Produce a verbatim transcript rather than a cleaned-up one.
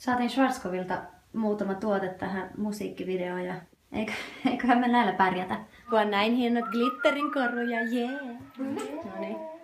Saatiin Schwarzkovilta muutama tuote tähän musiikkivideoon ja eikö, eiköhän me näillä pärjätä. Kun on näin hienot glitterin koruja, jee! Yeah. No niin.